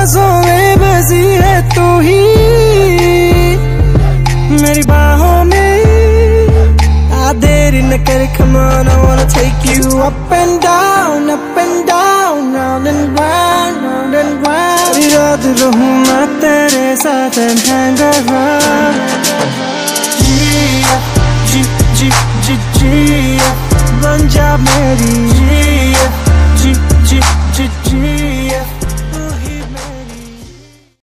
सांसों में बसी है तू ही मेरी बाहों में। देरी न कर, come on, I wanna take you up and down, round and round। याद रहूं मैं तेरे साथ and hang around। जी बन जा मेरी जी।